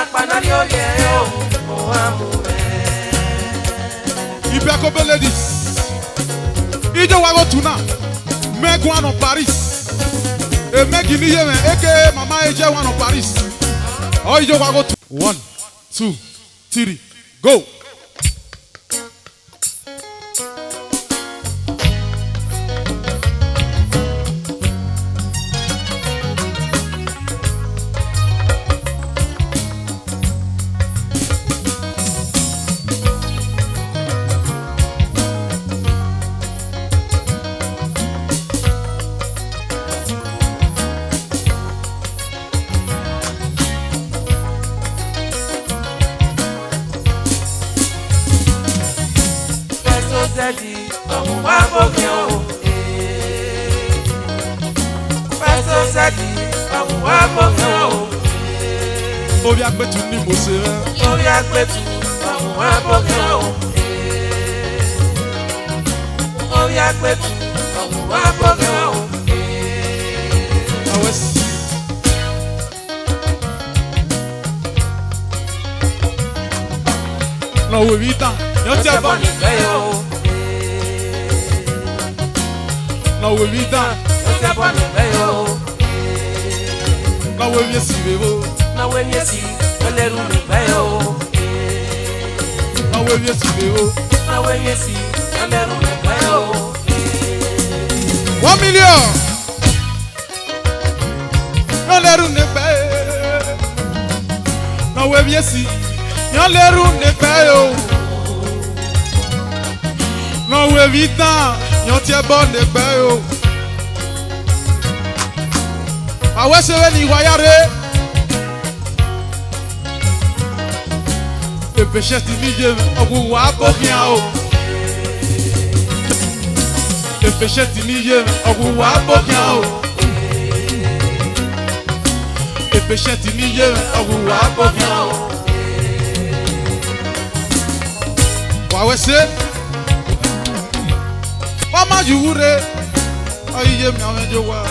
Ibekobe ladies. Ijo wago tuna. Meg one of Paris. E Meg in Yemen. Eke Mama Eje one of Paris. Oh, Ijo wago 1, 2, 3, go. Ozedaigbetu ni mo se rẹ. Ozedaigbetu àwọn abọ́gẹ́ o. Ozedaigbetu àwọn abọ́gẹ́ o. Na wo wi tan, yo ti abo ni fe yo. Na wo wi tan, yo ti abo ni fe yo. Na wo wi si be wo. Na we miesi, oleru mi bayo. Na we miesi beo. Na we miesi, oleru mi bayo. 1 million. Oleru mi bayo. Na we miesi, oleru mi bayo. Na we vita, yotie bon mi bayo. Awese we ni wayare. Le péché timide, on vous voit pas bien. Le péché timide, on vous voit pas bien. Le péché timide, on vous voit pas bien. Ouais, c'est pas mal du bourré. Aïe, j'ai mis de voir.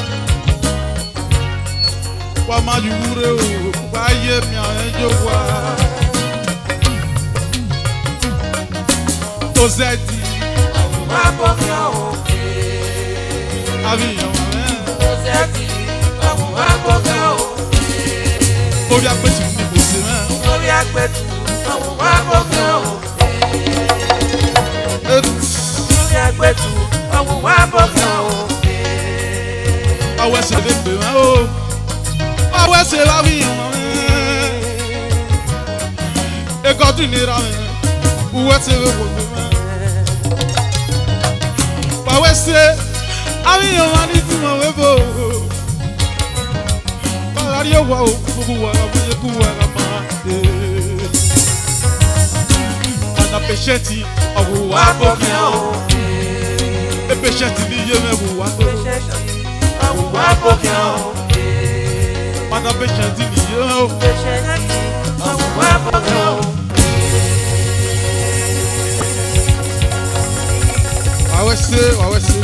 Pas mal du bourré. Aïe, j'ai mis de voir. Ozedi, abọ́gẹ́ o. Avion, Ozedi, abọ́gẹ́ o. Ozedaigbetu ni mo se rẹ. Ozedaigbetu abọ́gẹ́ o. Ozedaigbetu abọ́gẹ́ o. Awẹ́sẹ̀ lè pè wọ́n o. Awẹ́sẹ̀ láwìyàn wọ́n. Ekọ́tù nira wọ́n. Uwẹ́sẹ̀ lè wọ́n. Say, I mean, you want it to my way. But I don't want to go and a patient of who I bought me. A patient in the year who I bought me. And a patient in the year of who I bought me. Awese.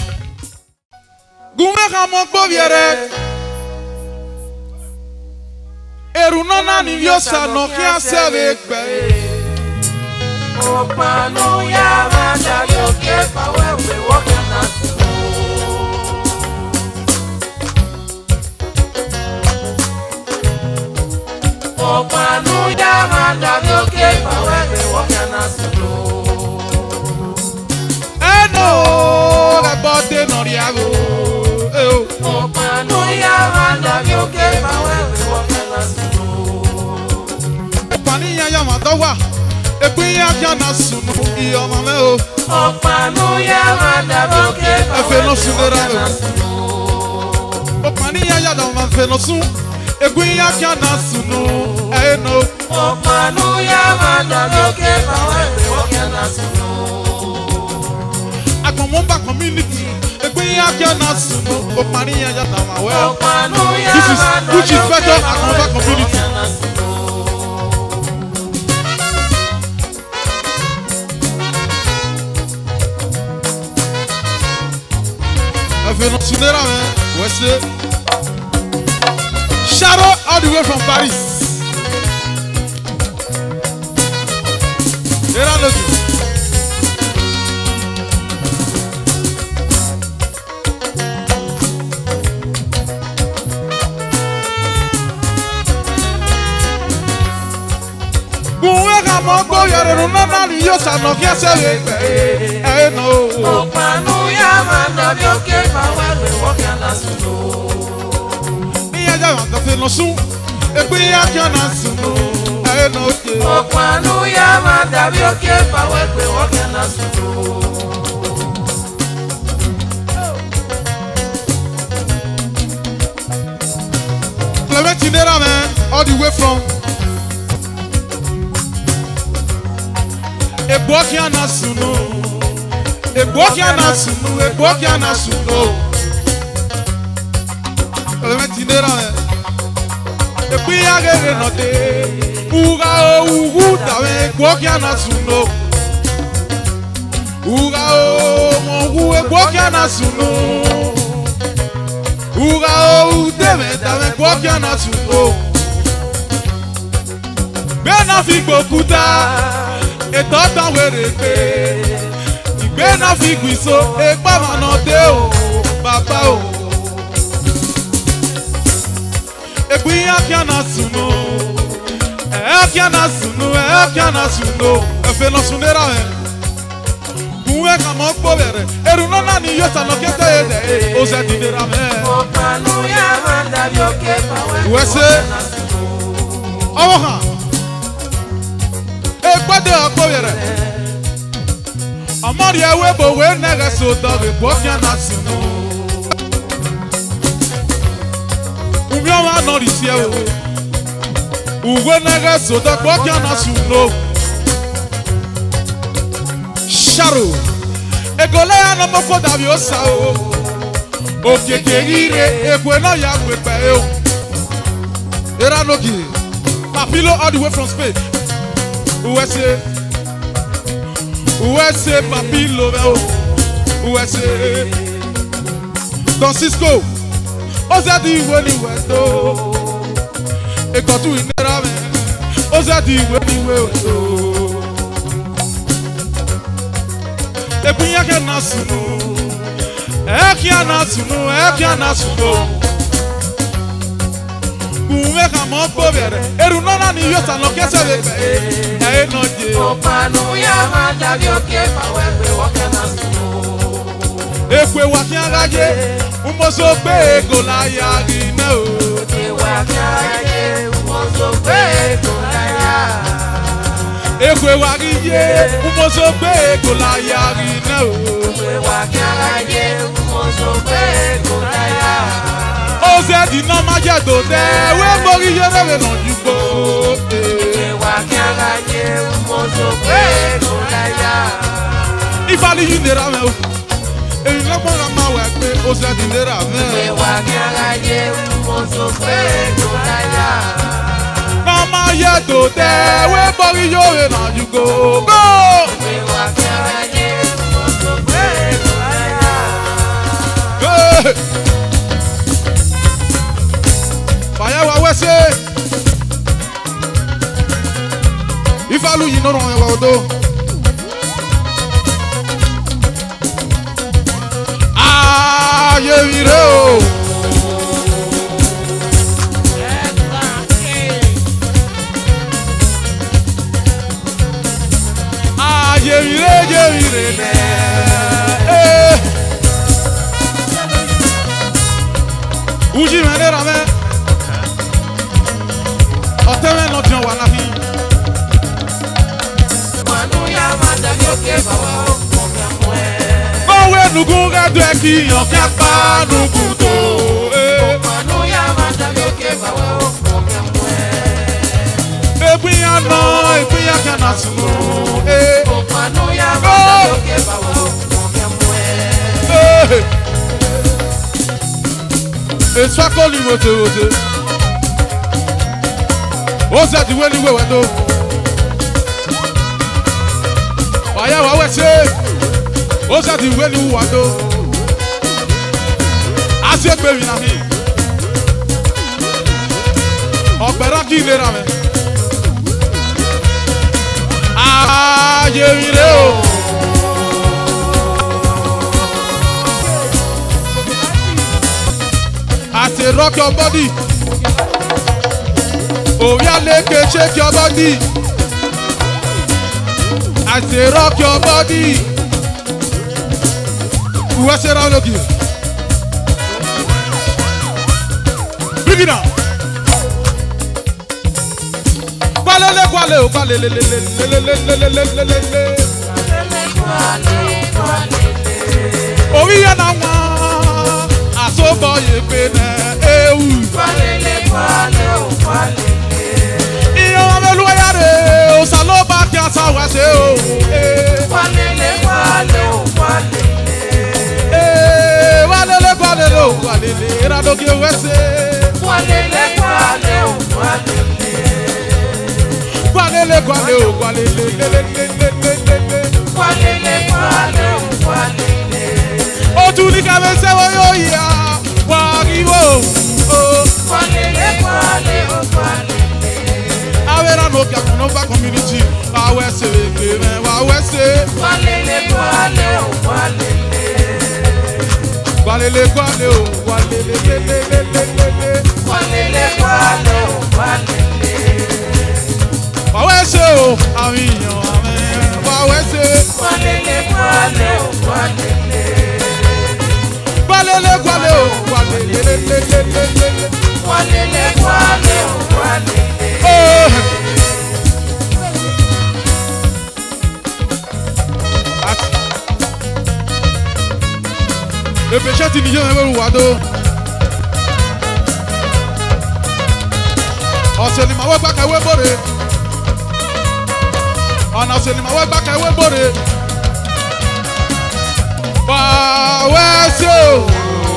Gume kamo gboviere. Eru nona ni viosa no kia seve gbe. Opanu ya manda yoke pa wewe woke na so. Opanu ya manda yoke pa wewe woke na so. No, la botte non riago. Oh, no ya manda yoke pa wewe woke na sunu. Pani ya madawa. Epi ya kana sunu iyo mame o. Oh, panu ya manda yoke pa wewe woke na sunu. Oh, pani ya dama feno sun. Epi ya kana sunu. Eh no. Oh, panu ya manda yoke pa wewe woke na sunu. Akomomba community, egbe ya na sunu, opani ya na mawe. This is better Akomomba community. Sunera, West. Shadow all the way from Paris. Era logi. Buwega mongo yare runana ni yosa no kiasere. No. Opanu ya manda bioke pawe wokana suno. Niya ja wanda fe no sun. Egbe ya kana suno. No. Opanu ya manda bioke pawe wokana suno. Clement Tinera man, all the way from Ebokiana Suno, Ebokiana Suno, Ebokiana Suno. Clement Tinera man, Epiagere note, Uga o Uguta man, Ebokiana Suno, Uga o Mongu, Ebokiana Suno. Uga o deme dame Ebokiana Suno. Bena fi gbokuta. Ètò tán wèrè pé ìgbé náà fi gbìso ẹgbẹ́ mọ̀nà dé o bàbá o. Ègbìyàn kíáná sùnú kíáná sùnú kíáná sùnú ẹ̀fẹ̀ lọ sùn lérà ẹ̀. Kùnwé kà mọ́ gbó bẹ̀rẹ̀ èrò náà ni yóò sànà kété yé dẹ̀ ó ṣe ti lérà mẹ́. Ọ̀pàlù yà máa dàbí òkè pàwẹ́. Wẹ́sẹ̀ ọwọ́ hàn. Egbade akpoyere amari ewe bo we nege so dobe Ebokiana Suno. Umi oma no risi ewo uwe nege so dobe Ebokiana Suno. Sharo egole ya no moko dabi osa o okeke ire ekwe no ya pepe o. Era nogi Papilo all the way from Spain. USA Papilo USA Francisco Ozedaigbetu weto Ekotu inera me Ozedaigbetu weto Ebunya kana sunu Ekiana sunu Kume kama pobere eru nona ni yota no kesebe no je Opanu ya manda bioke pawe wokana suno. Ekwe wakiagaje umoso gbe golaya rina o. Ekwe wakiagaje umoso gbe golaya. Ekwe wakiagaje umoso gbe golaya rina o. Ekwe wakiagaje umoso gbe golaya. Ozedi no majedo de we mori yere no jugo. Wakiagaje umoso gbe golaya. Ifali yinera me o. Eyi lopo ra ma wa pe Ozedaigbetu me. Wakiagaje umoso gbe golaya. Mama yedo de we mori yore no jugo. Go. Wakiagaje umoso gbe golaya. Fire wa wese. Ifalu yìí nínú ọ̀rọ̀ ẹ̀wà odò. Ayé ire o. Ayé ire nẹ̀. Uji mẹ́rin rà mẹ́. Ọ̀tẹ́ mẹ́ lọ jẹun wà láfi. Owe nugu gadu eki yoka pa nugu to. Opanu ya manda bioke pawe Ebiya kana sunu. Opanu ya manda bioke pawe Esu akoli wote. Ozedaigbetu wewe do. Oya wa wese Ozedaigbetu wado Asegbe mi na mi Ọgbẹ̀rán kí ilé ra mi I say rock your body. Oh yeah, leke shake your body. I say rock your body. Who was around looking? Bring it down. Oh yeah, now I saw boy you been oh, tu ni ka me se wo yo ya wa ri wo oh awera no ka no ba community wa we se ke me wa we se walele o wa we se o awiyan amen wa we se le péché tu n'y jamais vu wado. On se lima we baka we bore. On se lima we baka we bore. Wa we so.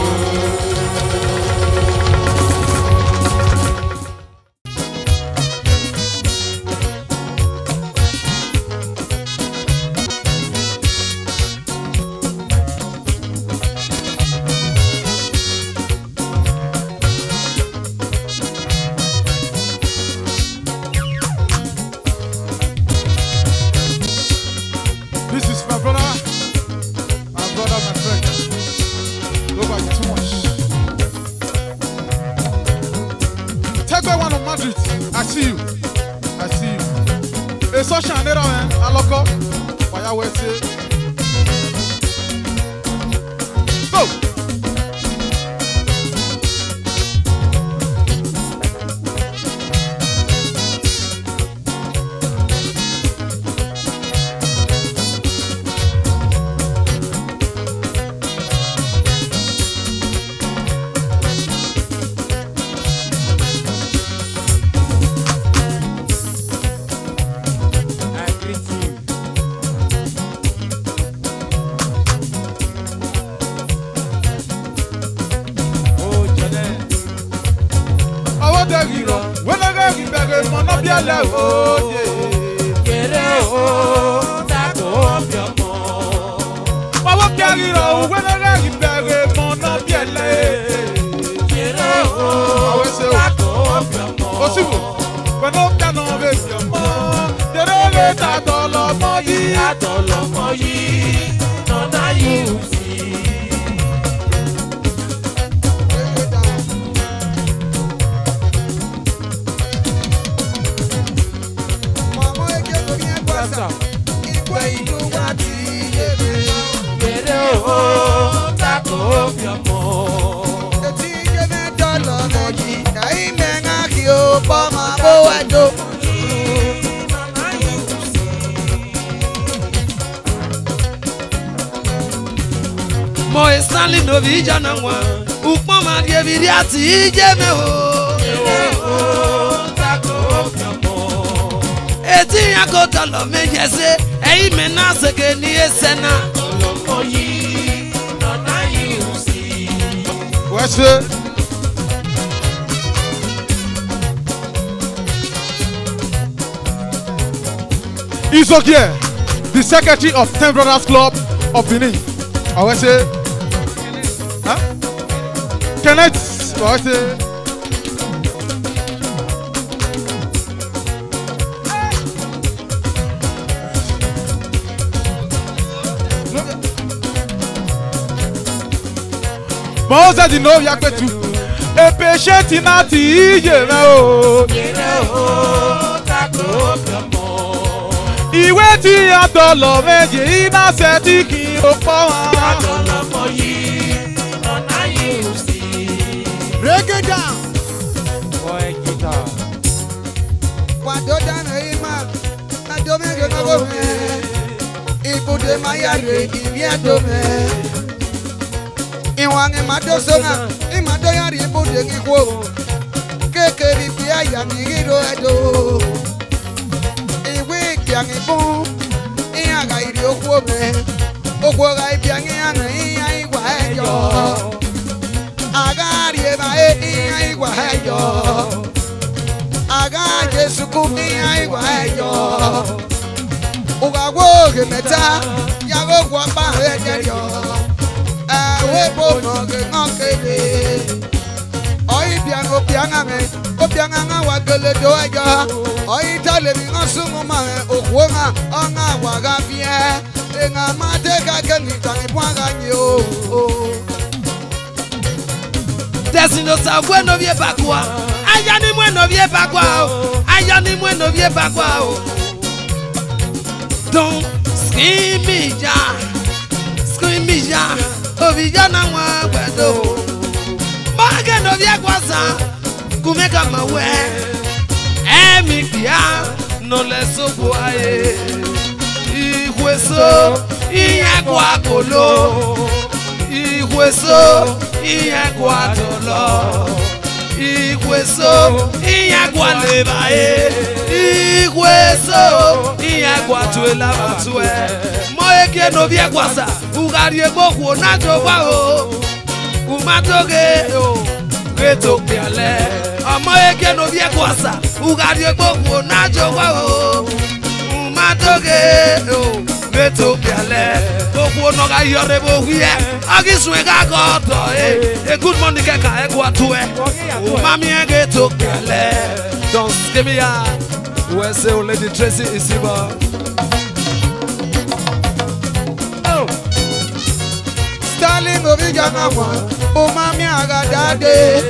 I see you. A social nera man, aloko. Why we say? Go. Isogie, the secretary of 10 Brothers Club of Benin. I will say, huh? Kenneth, I will say, Ozedaigbetu. A patient in a tea, he waited at the love and he not said he can't break it down. What do you I don't make it over. If you do my yard, if you do me. In one in my dosona, in my diary, put the equal. Keke, if you are young, you do. A week, young, boom. In a guy, you go, man. Oh, well, I be young, I go. I got it, I go. Aga Jesu kumi aiwa yo uga wo gemeta ya go kwa ba he yo we bo no ge ngokele oi bianga me o bianga nga wa gele do yo oi tale bi ngosumu ma okwo nga nga wa ga bie nga ma te ka ke ni tan bwanga yo Desino sa bueno vie bakwa ayani mweno vie bakwa ayani mweno vie bakwa Don't scream me ja ovijana wa gbedo Mage no vie kwasa kumeka mawe emi bia no leso boae ihweso iye kwa kolo ihweso iye kwa tolo ihweso iye kwa lebae ihweso iye kwa tuela matue moeke no vie kwasa ugari egboku najo wa o umatoge o reto piale moeke no vie kwasa ugari egboku najo wa o umatoge o reto piale ogbo no ga yore bo hie agiswe ga goto e good morning keka egwa tuwe mami ege to piale don't give me ya we say Lady Tracy Isiba Starling ovijana wa o mami agadade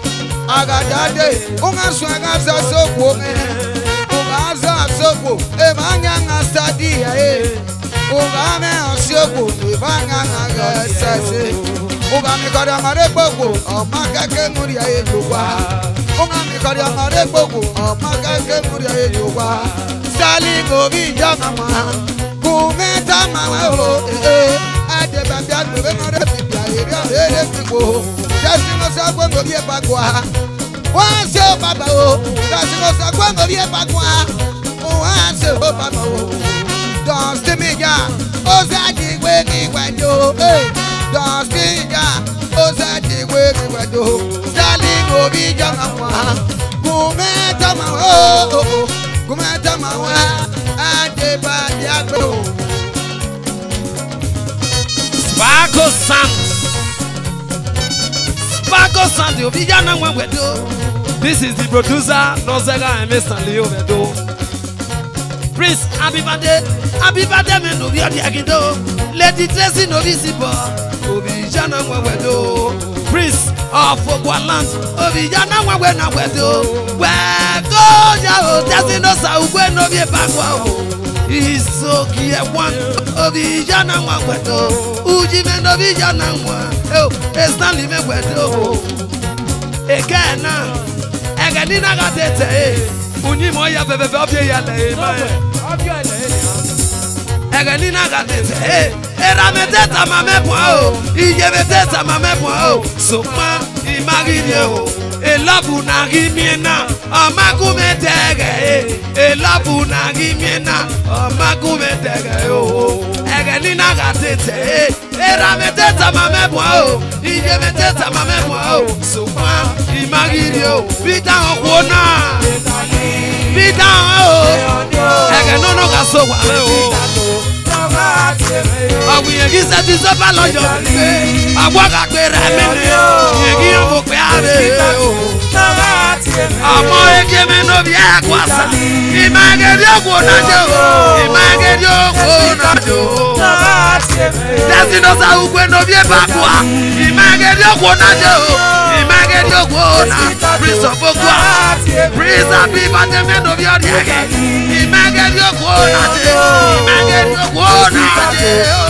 unga swanga za soko me unga za soko e manya nga stadia e unga me osoko e manya nga sase unga mi kada mare gbogbo o makake muri aye jowa unga mi kada mare gbogbo o makake muri aye jowa Starling ovijana ma kumeta ma o ade babia no be no re bibia ere pipo Desino sa gbo no vie bagwa wa se o baba o Desino sa gbo no vie bagwa wa se o baba o Don't stay me ya Ozedaigbetu Don't stay ya Ozedaigbetu Starling ovijana ma kumeta ma o kumeta ma wa ade babia gbo Sparkle Sand, you be young when we do. This is the producer, Nozega and Mr. Leo Vedo. Prince, happy birthday, man, no be a diagido. Lady Tracy, no visible. Obi Jana when we do. Prince of Ogwaland, Obi Jana when we do. Where go, Jao, Desino Sa, no be a backward. He's so clear one Obi Jana Wangwedo Ujime no Obi Jana Wangwedo it's not living wedo Again Eganina gatete Unimo ya bebe obye ya le Eganina gatete Era meteta mame po Ije meteta mame po Soma imagine o Elabu na gimiena amakume tege elabu na gimiena amakume tege o egelina gatete era meteta mame bo ije meteta mame bo suma imagine o bida okona bida o egenono gaso wa o Awiye gisa ti so ba lojo pe agwa ka pe re mi ni yegi o mo pe are o amo eke me no bi akwasa imagedi ogwo na jo imagedi ogwo na jo Destiny sa ukwe no bie bakwa. Imagedi okwo na je o. Imagedi okwo na. Prince of Ogwa. Prince Abiba de me no bie odiege. Imagedi okwo na je. Imagedi okwo na je.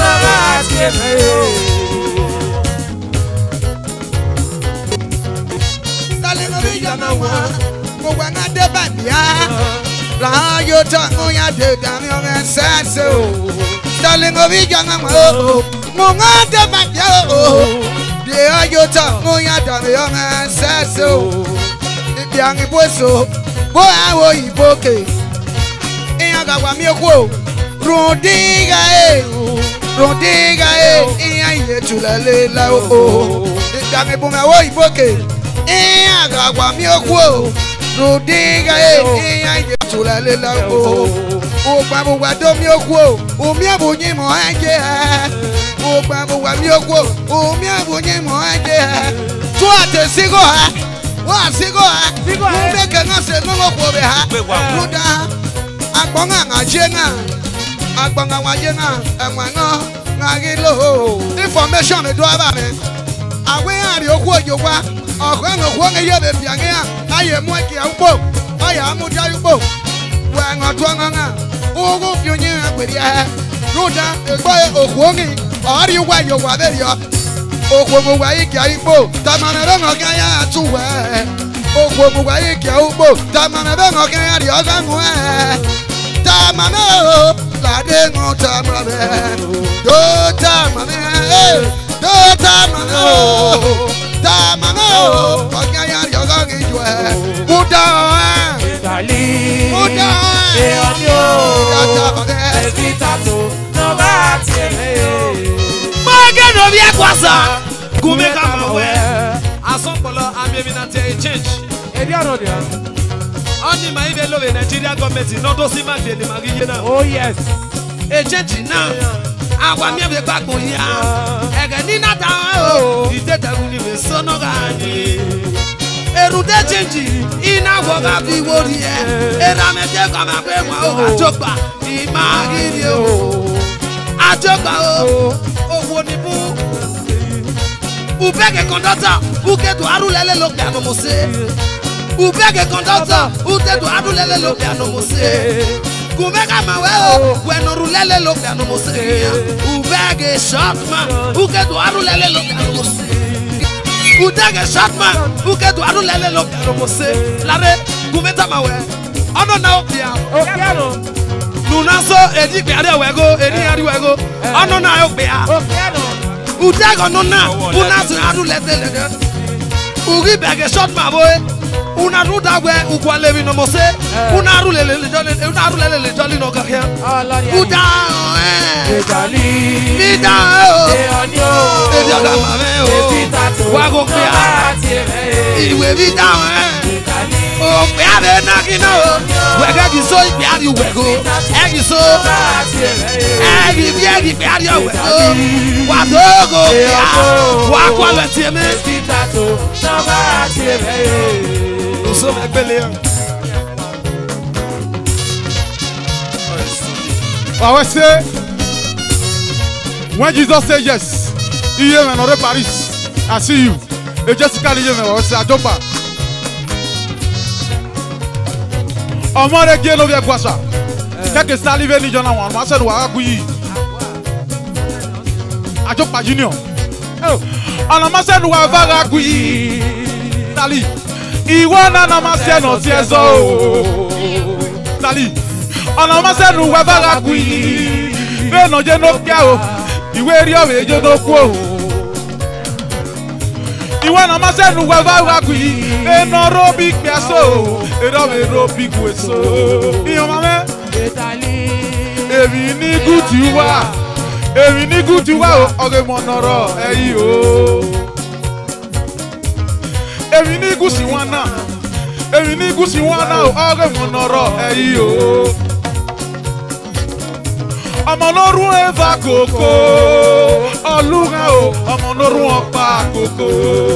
Salino vijana wa. Mwana de bandia. La yo tango ya de gamio ngensense o. Salino vijana wa. Mwana de bandia o. De yo tango ya de gamio ngensense o. Ipiangi poso. Bo awo iboke. Iyaga wa mioko. Rodiga e. Rodiga e. Iyaye tulale la o. Ipiangi po awo iboke. Iyaga wa mioko. Rodiga e. Iyaye tulale la o. O babu wa do mioko. O mi abunyi mo aje. O babu wa mioko. O mi abunyi mo aje. Tu ate sigo ha. Wa sigo ha. Mbeke na se no ko be ha. Ruda. Agbonga ngajenga. Agbonga wajenga. Enwano ngagilo. Information me do aba me. Awe ari okwu ojogwa. Okwa no kwo nge ye be biange a. Aye mu aki awpo. Aye amu ja yupo. Wa ngoto nganga. Ogo fyonye akweri ha. Ruda egbo okwo ngi. Ari wa yo wa be yo. Okwo mo wa iki awpo. Tamana be ngoga ya atuwe. Okwo mo wa iki awpo. Tamana be ngoga ya ri oga nwe. Tamana o. Lade ngo tamana. Do tamana. Do tamana o. Tamana o. Oga ya ri oga ngi jwe. Buda Dali. Buda Eonyo. Tamana. Evitato. No va tiene. Mageno bi akwasa. Kumeka mawe. Asompolo amieminate a change. Ediano dia. Oni ma ibe love Nigeria government no do si ma de ni magiye na. Oh yes. A change now. Agwa mi be gbagbo ya. Ege ni na da o. Ide da uni me sono gani. Erude change ina wo ga bi wori e. Era me je kwa ma pe mo o ajogba. Imagiri o. Ajogba o. Owo ni bu. Ubege conductor, uke to arulele lo piano mose. Ubege conductor, uke to arulele lo piano mose. Kumeka mawe o, weno rulele lo piano mose. Ubege shotman, uke to arulele lo piano mose. Udege shotman, uke to arulele lo piano mose. Lare, kumeta mawe. Ono na opia. Oh piano. Nunaso edi piare wego, edi ari wego. Ono na opia. Oh piano. Udago nona, una se adu lete. Ugi bege shot ma boy. Una ruda we ugwale vi no mose. Una rulele le jolly no gahia. Uda Dali. Vida Eonyo. Ejaga mame o. Evitato. Wago No pia. va tiene. Iwe vida Dali. o pia be na kino. Wega gi so pia di wego. Egi so. Va tiene. Egi pia di wego. Wa dogo pia. Wa kwa le tieme. Evitato. No va tiene. So me pele. I will say, when Jesus said yes, he came and Paris. I see you. You just can't even say, I jump back. Omore gye no be kwasa. Keke salive ni jona wan. Ma se do wa ku yi. Ajopa junior. Oh. Ana ma se do wa va ku yi. Tali. Iwo na ma se no si ezo o. Tali. Ana ma se do wa va ku yi. Be no je no pia o. Iwe ri o we je no ku o. Iwo na ma se do wa va ku yi. E no ro bi pia so. E ro we ro bi ku so. Iyo mame. Èmi ní gùtù wá, èmi ní gùtù wá o, ọ̀gẹ̀ mọ̀ nọ̀rọ̀ ẹ̀yìn o. Èmi ní gùsì wọn náà, èmi ní gùsì wọn náà o, ọ̀gẹ̀ mọ̀ nọ̀rọ̀ ẹ̀yìn o. Ọmọ lórun ẹ̀fà kòkó, ọlúra o, ọmọ lórun ọ̀pá kòkó.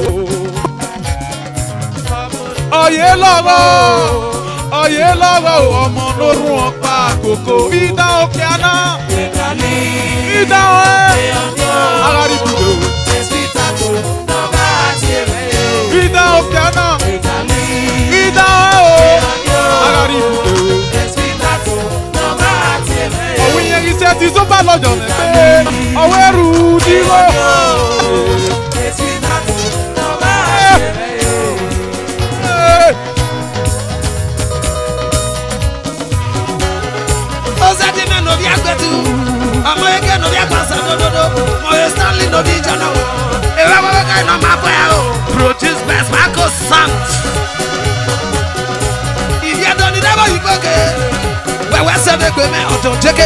Ọ̀yẹ́ lọ́wọ́. Oye lọ́wọ́ ọmọ lórun ọ̀pá kòkó. Vida òkè àná. Vida òye. ṣe ti tó bá lọ́jọ́ ní pé ọwọ́ ẹrù dúró. Ozedaigbetu, ọmọ eke no bi akwasa dododo, mo ye Stanley no bi jana o. Ewa baba kai no ma boya o. Produce best Marcos sound. If you don't never you go ke. We say be gbe me oto jeke.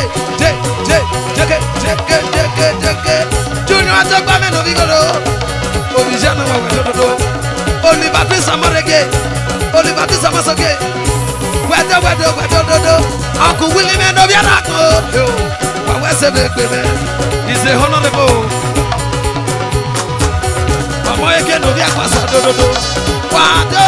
Junior atogba me no bi godo. Obi jana wa dododo. Oliver Prince Amarege. Oliver Prince Amasoge. Wedo. Uncle Willie man of Yanako. Where's the big man? He's a honorable. American of Yakwasa. Wado.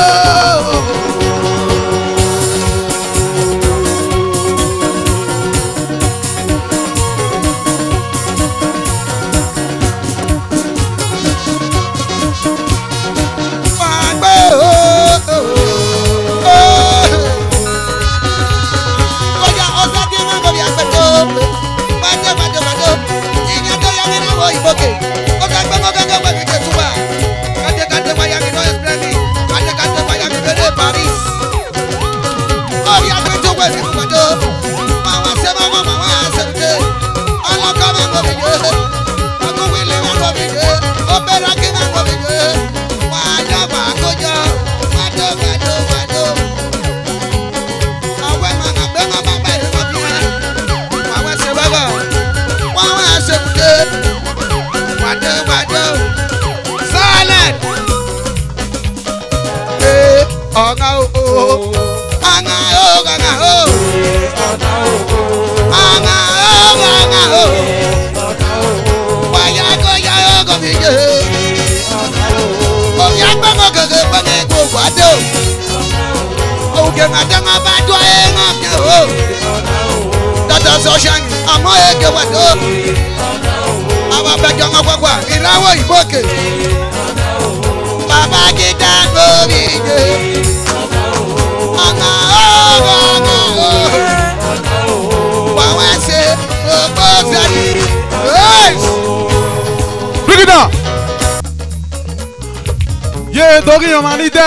Togi yo manite.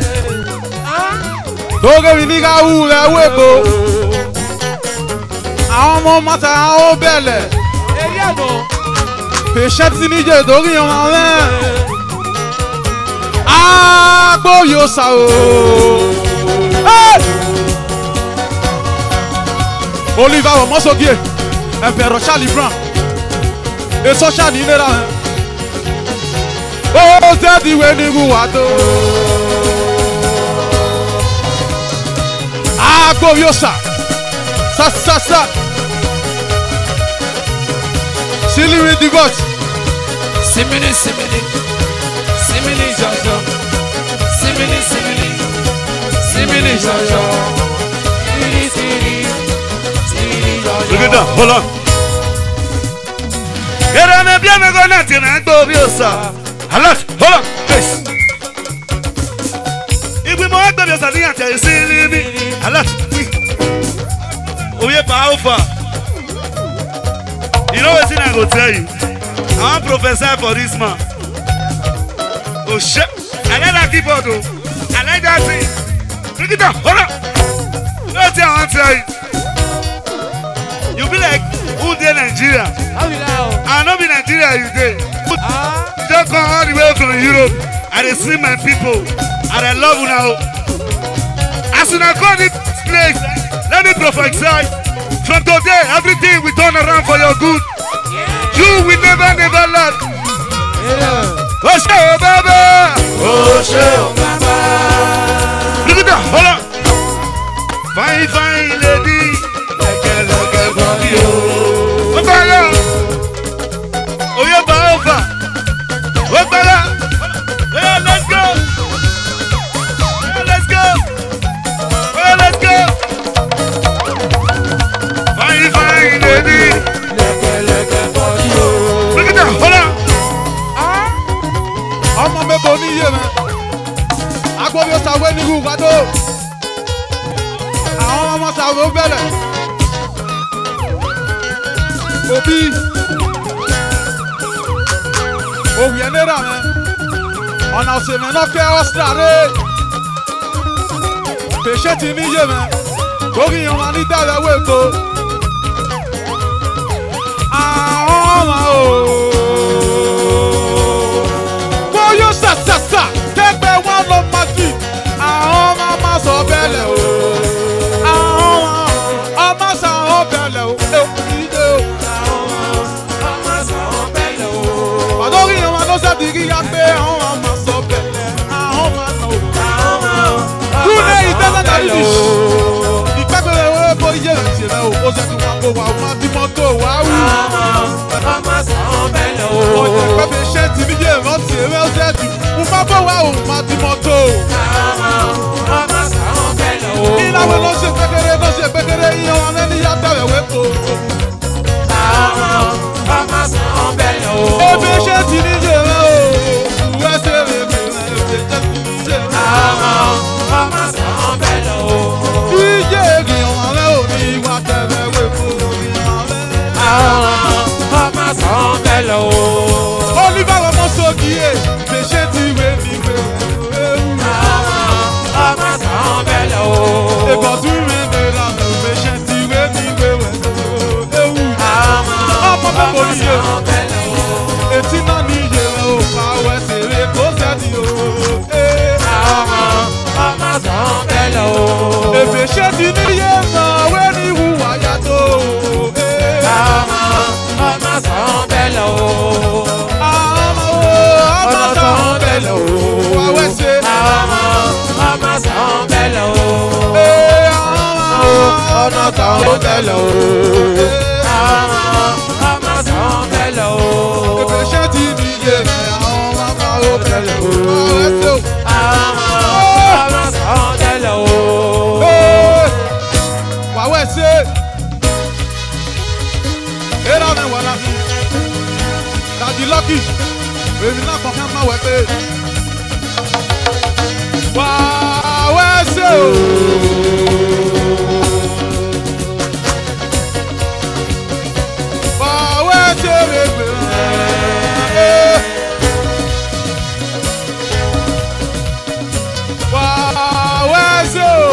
Togi mi ni ka wu le webo. Àwọn ọmọ mata àwọn bẹ̀lẹ̀. Patient ni je togi yo ma le. Agbo yo sa o. Oliver Omosogie. Emperor Charlie Brown. Et social ni le la. Ozedaigbetu wado. Agboyosa. Sa. Silly divorce. Simini jojo. Simini jojo. Look at that, hold on. Era me bien me gonna tiene Agboyosa. Alert, hold on, please. If we more than a year, you see me. Alert, we are powerful. You know what I go tell you? I'm a professor for this man. Oh shit, I like that keyboard. I like that thing. Look at that, hold on. What I want to tell you? You be like, who did Nigeria? I know be Nigeria, you did. Just come all the way from Europe. I see my people. And I love you now. As soon as I call this place, let me prophesy. From today, everything will turn around for your good. You will never lack. Oh, show, Baba. Oh, show, Baba. Look at that. Hold on. Fine lady. Look at you. What are you? Oh, you're Baba. What are you? Yeah, let's go. Let's go. Fine lady. Obi. Owienera me. Ona se me no ke ostrare. Pecheti mi je me. Ogi yon mani da we ko. Boyo sa. Tegbe wan lo maki. Mama so bele o. Mama sa o bele o. Adori yon mano sa digi yakbe. Mama so bele. Mama no. Kune itana na lidish. Mama di moto wa wu. Mama sa bele o. Oje pepe sheti mi je moti e ozedu. Mama bo wa o ma di moto. Mama sa bele o. Ila we no se pekere iyo ane ni ya tawe we po. Mama sa bele o. Ebe sheti ni je o. We se we me je. Mama sa bele o. Ije gi o ane o ni wa tawe we po. Mama sa bele o. Oliver Omoso kiye, be sheti we ni we. Mama sa bele o. E bo tu me de la be sheti we ni we. Mama sa bele o. Eti na ni je o pa we se re ko se di o. Mama sa bele o. E be sheti ni ye ma we ni wu wa ya to. Mama sa bele o. Mama sa bele o. Wa we se. Mama sa bele o. Mama sa bele o. Mama sa bele o. E be sheti ni ye ma o bele o. Mama sa bele o. Wa we se. Era me wala. Daddy Lucky. Baby na ko kan ma we pe. Wa we se o. Wa we se be. Wa we se o.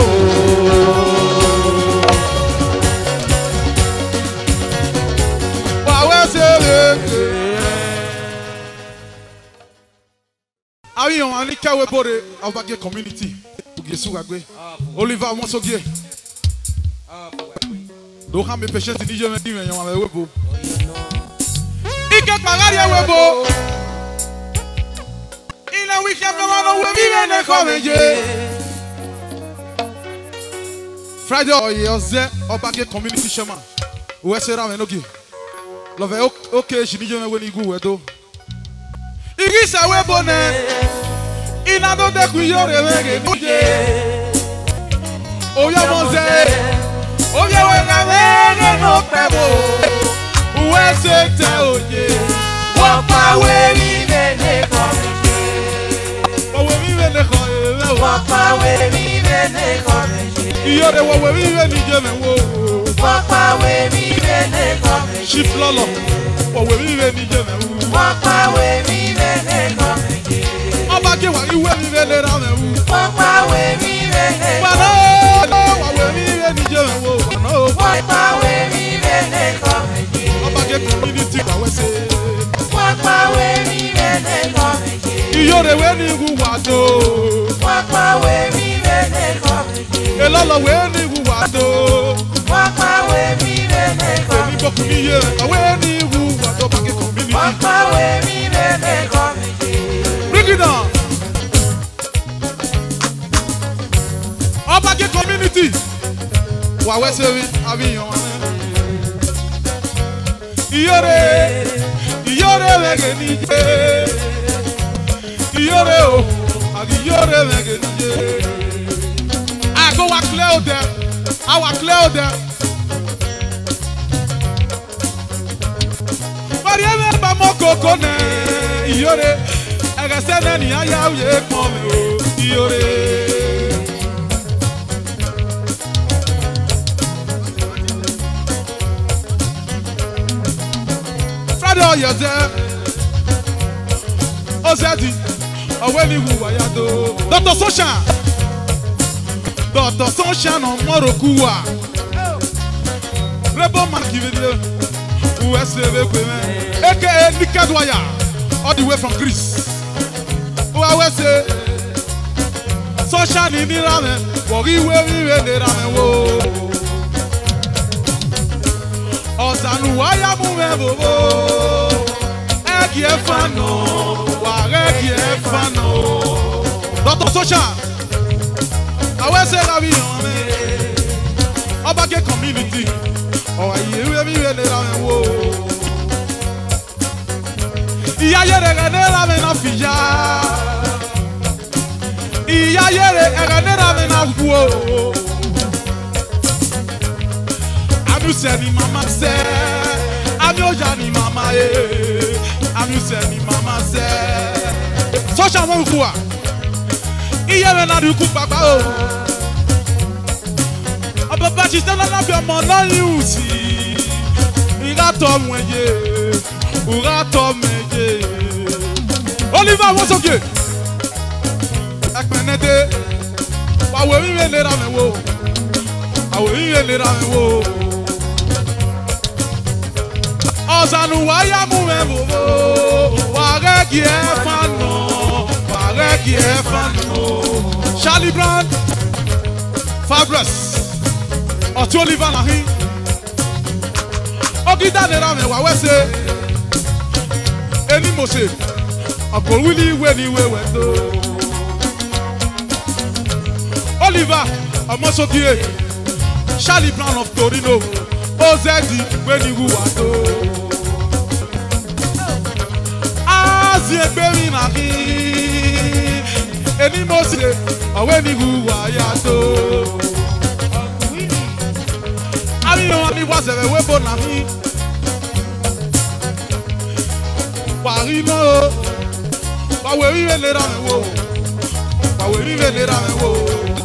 Awi yon ani kawe bore avage community ugesu gagbe Oliver Omoso gie do ha me patient ni je me di me yon webo ike pagari webo ina wi ke no no we vive ne komeje Friday oye obage community shema we sera me no gie love okay she ni je me we ni gu wedo Igisa webo ne ina do de kuyore wege kuje Oya moze Oya wega wege no pebo Uwe se te oye Wapa we vive ne komeje. Owe vive ne koye Wapa we vive ne komeje. Iyore wowe vive ni jeme wo Wapa we vive ne komeje. Chief lolo Wowe vive ni jeme wo Wapa we vive ne komeje. Oba ke wa iwe vive ne rame wo Wapa we vive ne Bano Wowe vive ni jeme wo Bano Wapa we vive ne komeje. Oba ke community wa we se Wapa we vive ne komeje. Iyore we ni wu wa do Wapa we vive ne komeje. Elolo we ni wu wa do Wapa we vive ne Emi komeje. boku ni ye we ni wu wa do ba ke community Wapa we vive ne komeje. Bring it down Oba ke community wa we se wi abi yon Iyore wege ni je Iyore o Agi yore wege ni je I go wa clear them I wa clear them Bari eme ba mo koko ne Iyore Ega se ne ni aya uye kome o Iyore Friday or yes, Ozedi, Aweli Wayado, Dr. Sunshine, Dr. Sunshine on Morokua, Rebo Markivide, USA, aka Nikadwaya, all the way from Greece. Who I say, Sunshine in the ramen, Wori we the ramen wo. Ozanu waya mumebo, Eki efano, Wareki efano. Dr. Sunshine, I will say la vie on me. Obake community, oh we the ramen wo. Iya yere gane ramen na fija. Iya yere egane ramen na wo. Anu se ni mama se, anu oja ni mama e, anu se ni mama se. So chamo kuwa. Iya me na duku papa o. Ababa chi se na bi omo na yusi. Ira to mwenye, ura to meje. Oliver Wosoke. Akmenete. Wa we mi le ramen wo. Awe mi le ramen wo. Ozanu waya mumebo, Wareki efano, Wareki efano. Charlie Brown, Fabulous, Otu Oliver Nahi. Ogida nera me wawese, Eni Mose, Uncle Willie Weni Wewedo. Oliver, Amosokie, Charlie Brown of Torino, Ozedaigbetu Wado. Benin Eni Mose, Aweni Wayado. Ami Oni was a webo nami. Warino, Wawe le ramen wo. Wawe le ramen wo.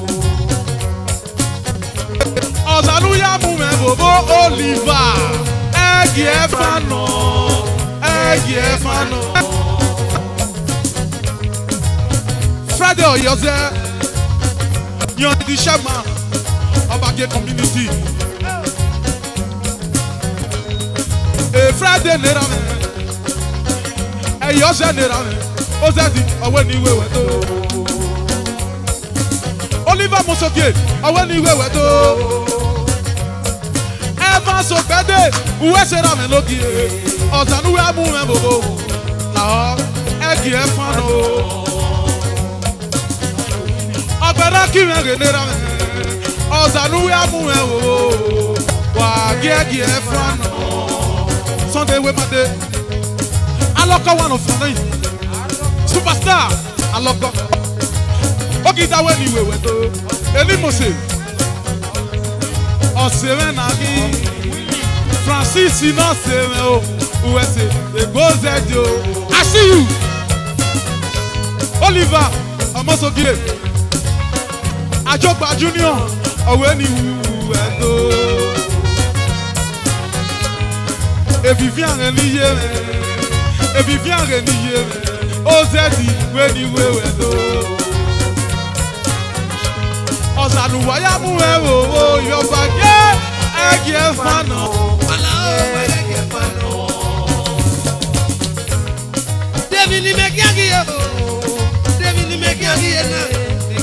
Ozanu ya mumebo Oliver. Egi efano, Egi efano. Friday or Yose, you're the shaman of our gay community. A Friday Nerame, a Yose Nerame, Ozedi, or when you were to Oliver Mosoke, or when you were to Evan so bad, who was a Rameloki, or Zanua Mumbo. Now, Egi Efano. Abara ki me genera me, Ozanu ya mu e wo, wa gie efano. Sunday we made, Aloko one of them, superstar, Aloko. Ogida we ni we do, Eni Mose, Oseme nagi, Francis ino seme o, USA, the Ozedio. I see you, Oliver, Amosogie. Ajogba Junior, Aweni Wewedo. Evivian Reniye, Evivian Reniye, Ozedaigbetu Wewedo. Ozanu waya muwewo, Yobage, Egi efano. Egi efano. David ni mekiagi yo, David ni mekiagi na.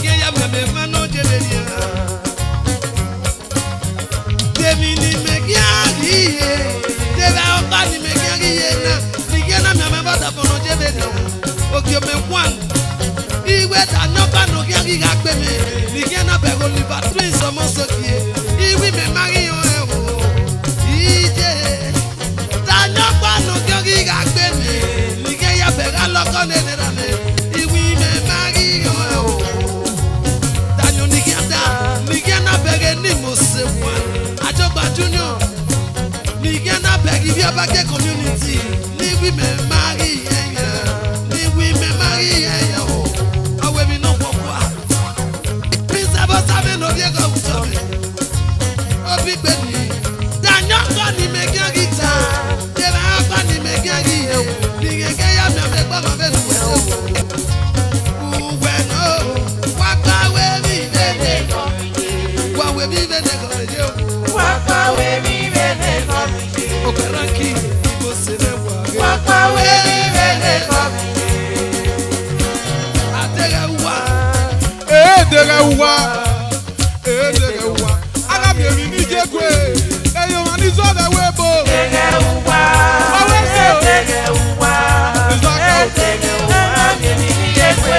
Devini mekiagi, deva okani mekiagi na. Nigena me mabada bono jebe na. Okio me kwan. Iwe ta no kanu kiagi gakpe me. Nigena be Oliver twins Omosokie. Iwi me mari yo ewo. Ije. Ta no kanu kiagi gakpe me. Nigeya be galoko nenera me. Iwi me mari yo ewo. Nigena beg ni Mose one. Ajogba Junior. Nigena beg if you have a community. Ni we me marry ni we me marry awe mi no pokwa. Prince Abosame no vie go utome. Obi Benin. Danyo ko ni me guitar. Deba ko ni me Frankie, Ibo Senewa. Papa weli mele komi. Aderewa. Ederewa. Ederewa. Agami emi ni jekwe. Eyo mani zo de webo. Derewa. Derewa. Derewa. Agami emi ni jekwe.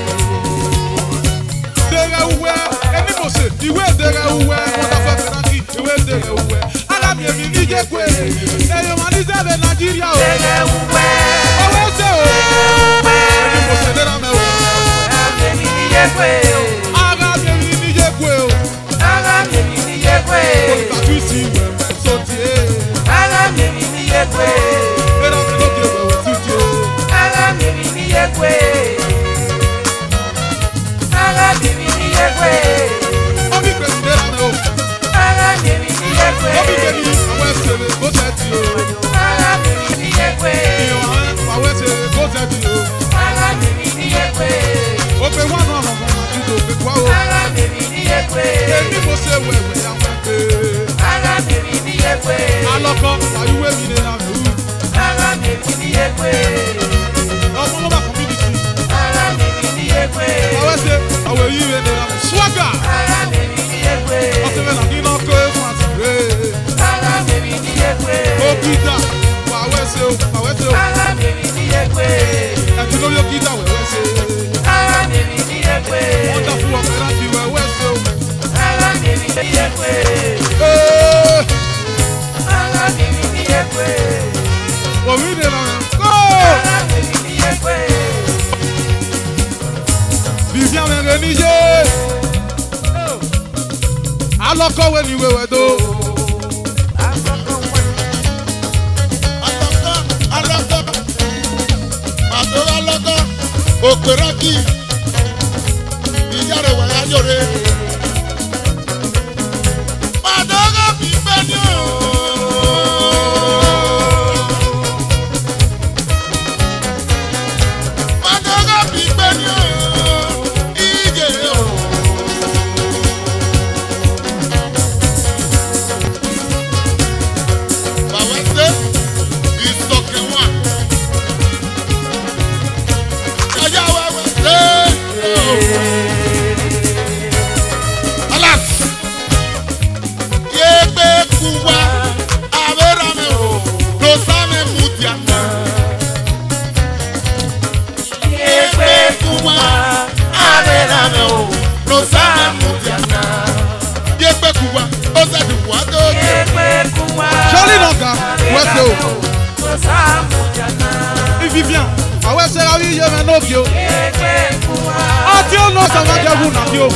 Derewa. Eni mo se iwe derewa. Wonderful Frankie. Iwe derewa. Agami emi ni jekwe. Eyo mani zo de Nigeria o. Derewa. Owe se o. Eni mo se dera me o. Agami emi ni jekwe. Agami emi ni jekwe o. Agami emi ni jekwe. Olùtàtú isi wẹ̀wẹ̀ sọ́tì ẹ̀. Agami emi ni jekwe. Ẹ̀rọ mi lókè wẹ̀wẹ̀ tútù o. Agami emi ni jekwe. Agami emi ni jekwe. Omi gbẹ̀mí dẹ́ra mi o. Agami emi ni jekwe. Omi gbẹ̀mí àwọn ẹsẹ̀ rẹ̀ kó sẹ́ẹ̀tì o. Agami emi ni jekwe. Ìyàn àwọn ẹsẹ̀ rẹ̀ kó sẹ́ẹ̀tì o. Agami emi ni jekwe. Ó pe wá náà ọ̀nà àdúgbò pé wá o. Agami emi ni jekwe. Èmi mo ṣe wẹ̀wẹ̀ àwọn ẹgbẹ́. Agami emi ni jekwe. Alọ́kọ́ àyúwé mi nira mi o. Agami emi ni jekwe. Ọmọ ló bá community. Agami emi ni jekwe. Àwọn ẹsẹ̀ àwọn èyí rẹ̀ nira mi. Swagger. Agami emi ni jekwe. Ọ̀sẹ̀ mẹ́ta kí iná kó fún àtìrẹ́. Agami emi ni jekwe. Ó gíga. Àwọn ẹsẹ̀ o. Àwọn ẹsẹ̀ o. Agami emi ni jekwe. Ẹ̀jú lórí ó gíga wẹ̀wẹ̀ ṣe. Agami emi ni jekwe. Wonderful ọ̀pẹ̀ láti wẹ̀wẹ̀ ṣe o. Agami emi ni jekwe. Ee. Agami emi ni jekwe. Omi nira mi. Go! Agami emi ni jekwe. Vivian mẹ́rin níyé. Alọ́kọ̀wé ni wẹ̀wẹ̀ tó. Operaki iyare wa yore madoga bibenyo madoga bibenyo ije o bawese isokewa alas yegbe kuwa aberame o losame mutiana yegbe kuwa aberame o losame mutiana yegbe kuwa ozedi wado Charlie Nonga, wẹ́sẹ̀ o. Vivian, àwọn ẹsẹ̀ ra yíyẹ mẹ́ n'ókè o. Ọtí ó lọ sàmà jẹ́bù nàkí o.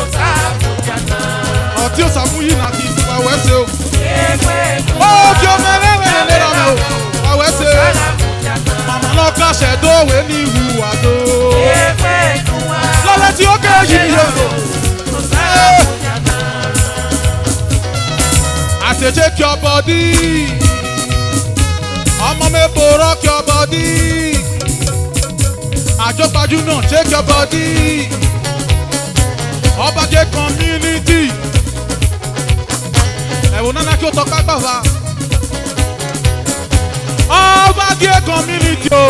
Ọtí ó sàmú yìí nàkí àwọn ẹsẹ̀ o. Ókè o mẹ́rẹ́ mẹ́rẹ́ lẹ́ra mi o. Àwọn ẹsẹ̀ màmá náà kàṣẹ̀ dóòwé ní ìhùwà tó. Lọ́lẹ̀ tí ó kéjì níye o. I say shake your body. Ọmọ mi bò rock your body. Àjọpájú náà shake your body. Ọbàjẹ́ community. Ẹ̀wọ̀n náà kí o tọ́ pápá wa. Ọbàjẹ́ community o.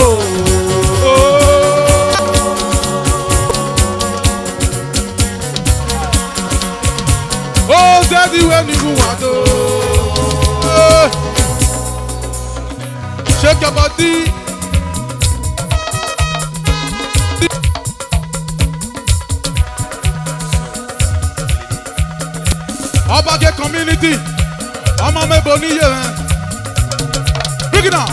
Ozedaigbetu ni wà tó. Shake your body. Ọbàjẹ́ community. Ọmọ mẹ́bọ̀ níyẹ̀ rẹ̀. Bring it down.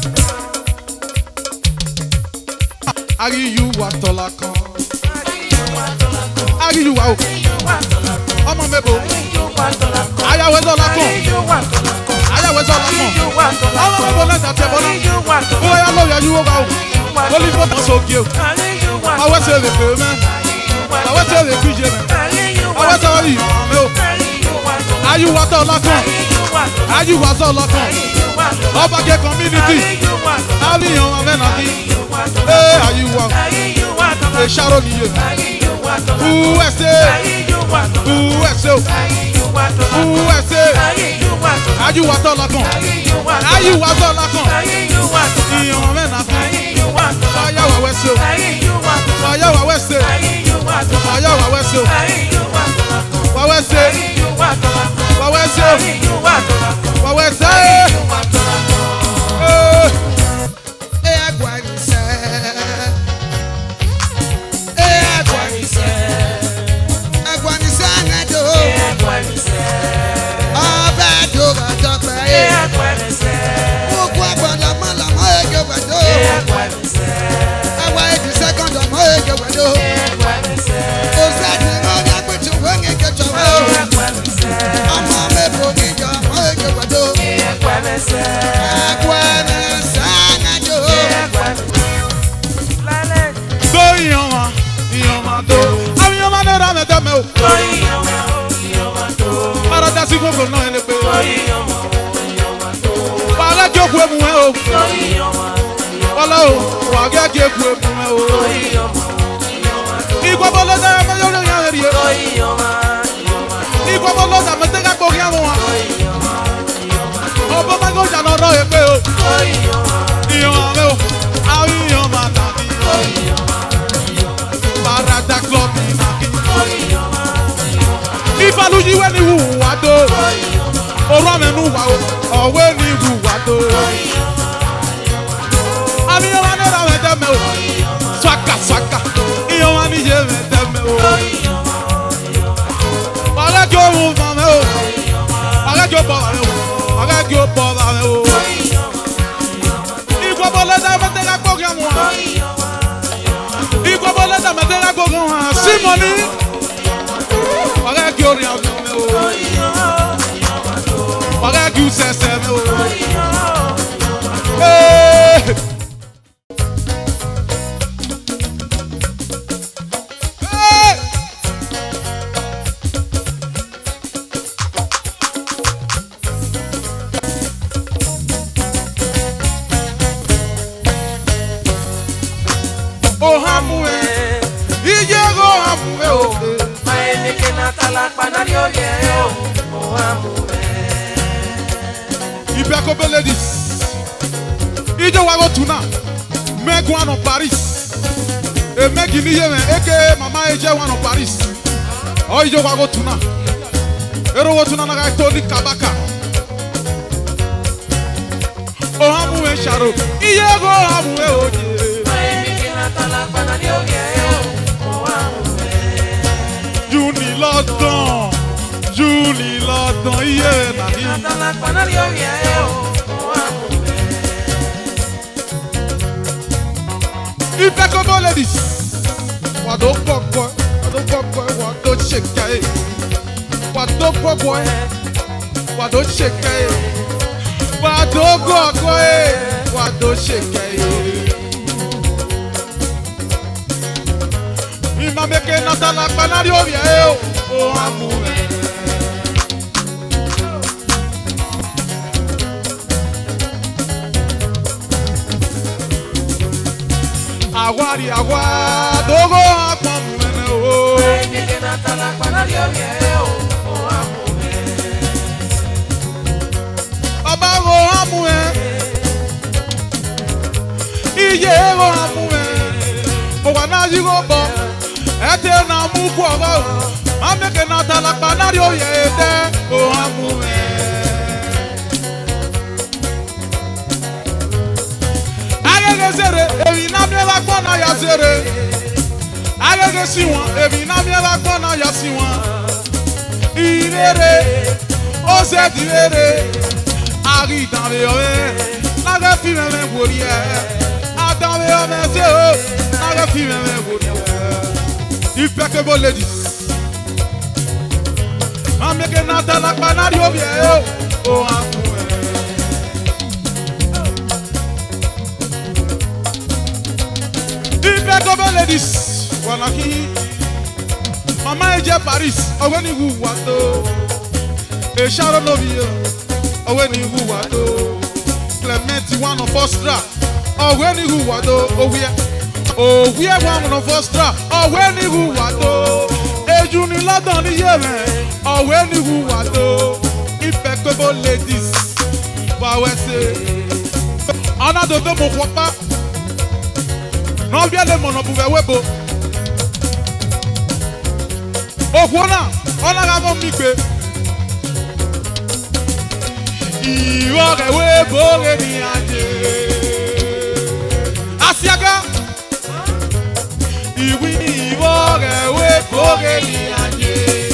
Ariyu wa tọ́lá kan. Ariyu wa o. Ọmọ mẹ́bọ̀. Ayáwé tọ́lá kan. Ayáwé tọ́lá kan. Ọmọ mẹ́bọ̀ lẹ́sà tẹ̀ bọ́lá. Bóyá lóye yíwó wa o. Olùkọ́ mọ̀ sókè o. Àwẹ̀ ṣe lè pè mẹ́. Àwẹ̀ ṣe lè fi jẹ mẹ́. Àwẹ̀ ṣe lè yìí mẹ́ o. Ayúwa tọ́lá kan. Ayúwa tọ́lá kan. Ọbàjẹ́ community. Àríyàn amẹ́nàkí. Ee ayúwa. Èṣàrò nìyẹn. USA. USA. USA. Ayu wato lakan. Ayu wato lakan. Iyan mena kan. Aya wa wese o. Aya wa wese. Aya wa wese o. Wa wese. Wa wese. Wa wese. Eju ni London ni yeme. Ọ̀wẹ́ ni wùwà tó. Impeccable ladies. Báwẹ̀ ṣe. Ọ̀nà dodo mo fọ́pá. N'ọbịa le mọ̀nà bùbẹ̀ webo. Òkú náà, ọ̀nà ga mọ̀ mí gbé. Ìwọ rẹ̀ webo rẹ̀ ní ajé. Asiaga. Ìwí ìwọ rẹ̀ webo rẹ̀ ní ajé.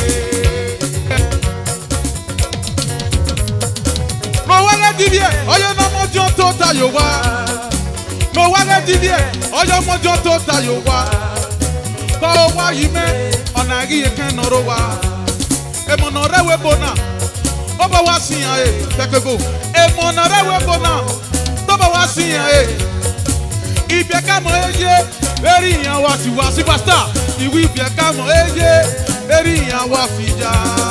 Mo wálé dìbí ẹ̀, ọyọ́ náà mọ́jọ́ tó tayò wá. Mo wálé dìbí ẹ̀, ọyọ́ mọ́jọ́ tó tayò wá. Kọ́ wá yìí mẹ́, ọ̀nà àríyé kan nọ̀rọ̀ wá. Èmọ̀nà rẹ̀ wé bo náà, ó bá wá sí yàn ẹ̀ pẹ́pẹ́ bò. Èmọ̀nà rẹ̀ wé bo náà, tó bá wá sí yàn ẹ̀. Ìbẹ̀ ká mọ̀ ẹ́yẹ, eré ìyàn wa ti wá superstar. Ìwé ìbẹ̀ ká mọ̀ ẹ́yẹ, eré ìyàn wa fi jà.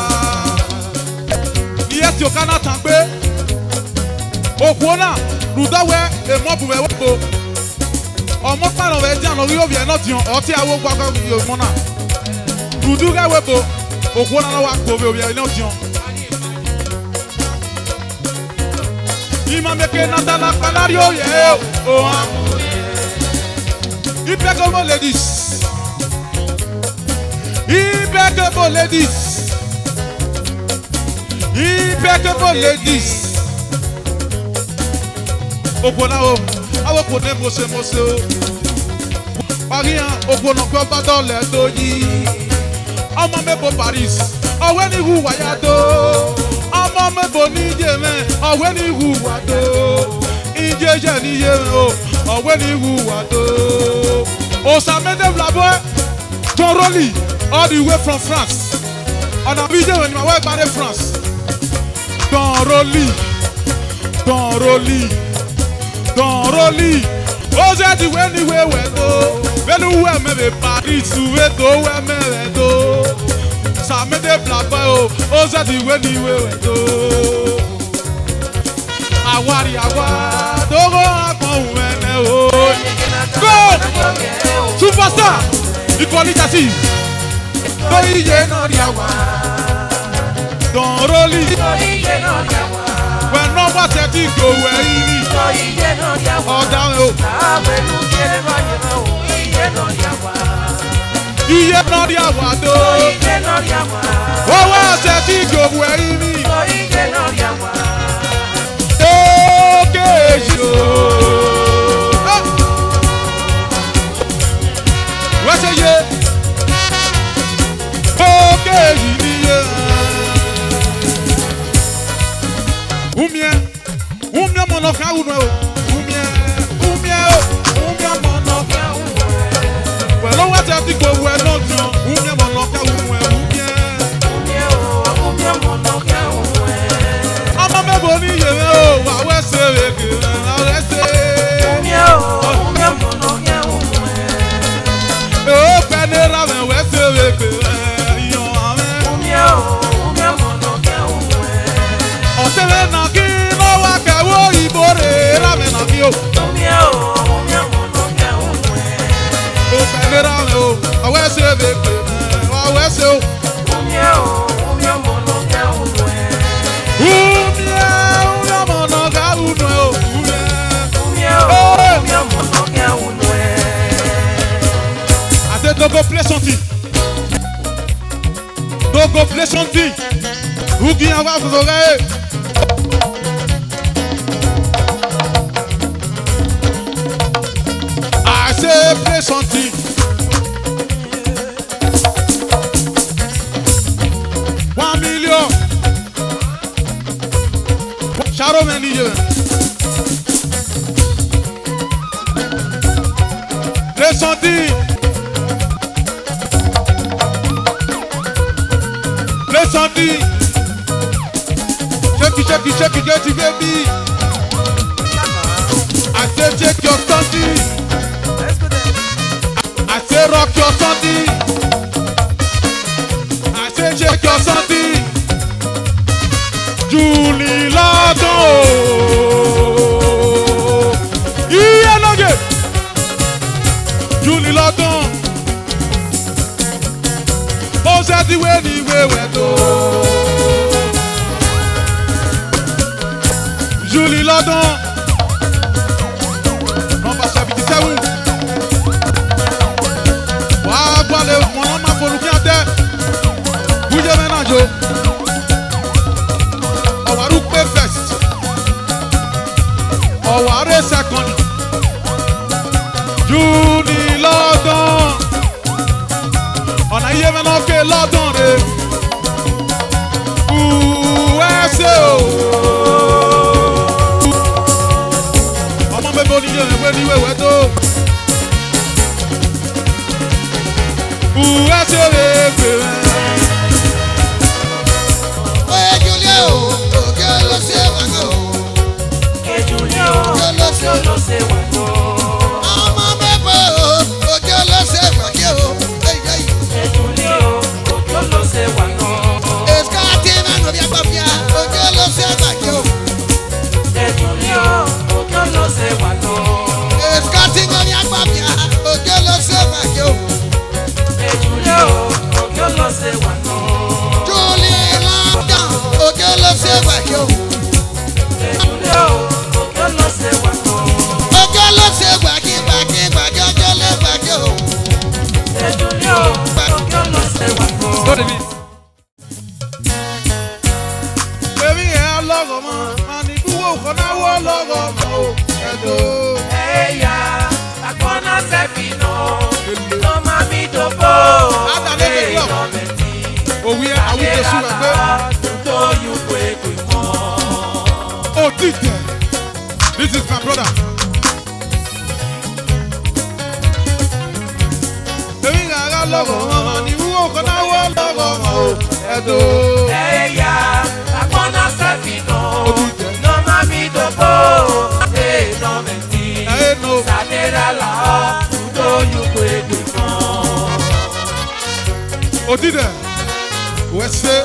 Ìyẹn tí o ká náà tàn pé. Òkú náà rùdọ́wẹ́ èmọ́bùwẹ̀ wọ́pọ̀ ọmọ pàrọ̀ wẹ̀ jẹ́ àná yóò náà tiyan ọtí àwọn gbàgbọ́ yóò mọ́ náà rùdúgẹ́ wẹ́pọ̀ òkú náà wà kó wẹ̀ náà tiyan. Ìmọ̀mẹ́kẹ́ nàdàlà pàlárí òye òhàn impeccable ladies impeccable ladies impeccable ladies. Opona o, awo ko ne mose o. Pariyan opona ko ba dole to yi. Ọmọ mebo Paris, ọ̀wẹ́ ni hu waya do. Ọmọ mebo ni jeme, ọ̀wẹ́ ni hu wa do. Ijeje ni yeme o, ọ̀wẹ́ ni hu wa do. Osamede Blabo, Don Rolly, all the way from France. Ọ̀nà bíjẹ́ wẹ̀ ni ma wá ìpàdé France. Don Rolly, Don Rolly. Don Rolly, Ozedaigbetu wedo, Benu weme Paris wedo weme wedo, Samede Blabo o, Ozedaigbetu wedo. Awari awa, dogo akon wene o. Go, superstar, Ikolitasi, Toye no diawa. Don Rolly, Toye no diawa. When no was a thing go where he need. Oh, down low. Iye no diawa do. Oh, was a thing go where he need. Okay, yo. What's a year? Okay, yeah. Umia monoka uno. Umia monoka uno. Well, no what I think we're not doing. Umia monoka uno. Umia monoka uno. I'm a meboni yo. I will say it. I will say. Umia monoka uno. Oh, Penera, I will say it. Umia monoka uno. Oh, Selena. Ibore rame na mi o. O pele rame o. Awe se bebe. Awe se o. Umia mono ga unwe. Ate dogo plesonti. Dogo plesonti. Ugi awa vore. Plesonti. $1 million. Sharo meniye. Plesonti. Plesonti. Shake it, get it, baby. I said, check your Sunday. I say rock your Sunday. I say check your Sunday. Julie Lado. Yeah, no get. Julie Lado. Ọ̀wárẹ̀ second. Júni lọ́dún. Ọ̀nà iye mi náà ké lọ́dún rẹ̀. USA o. Ọmọ bẹ́ẹ̀ bó níyẹn ìwé ní ìwé tó. USA rẹ̀ pè rẹ̀. Oye Julia o, òkè ló ṣe wà ní o. Ejulio, lo sé guapo. Ọmọ bẹ́bẹ̀ o, òkè ló ṣe wà ní o. Ejulio, lo sé guapo. Èsìká tí mẹ́nu bí ẹgbẹ́ fìyà, òkè ló ṣe wà ní o. Ejulio, lo sé guapo. Èsìká tí mẹ́nu bí ẹgbẹ́ fìyà, òkè ló ṣe wà ní o. Ejulio, lo sé guapo. Julie London, òkè ló ṣe wà ní o. Ejulio, lo sé guapo. Òkè ló ṣe gbàgì gbàgì gbàgì ọjọ́ lé gbàgì o. Ejulio, lo sé guapo. Èmi yẹn á lọ́gọ̀ mọ́, màá ní kúwò kan náà wọ́ lọ́gọ̀ mọ́ o. Ẹ̀dọ́. Eya, akona sefino, no mami dobo. Adale de club. Òwe àwọn Jésù rẹ̀ pé. Tó yú pé pé mọ́. Oh, this is my brother. Èmi yẹn á lọ́gọ̀ mọ́, màá ní kúwò kan náà wọ́ lọ́gọ̀ mọ́ o. Ẹ̀dọ́. Eya, akona sefino, no mami dobo. No menti, sadera la, tó yú pé pé mọ́. Odide, Wese,